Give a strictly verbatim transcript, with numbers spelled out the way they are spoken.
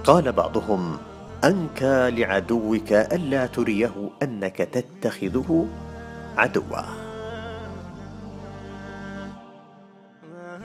قال بعضهم: أنكى لعدوك ألا تريه أنك تتخذه عدوا.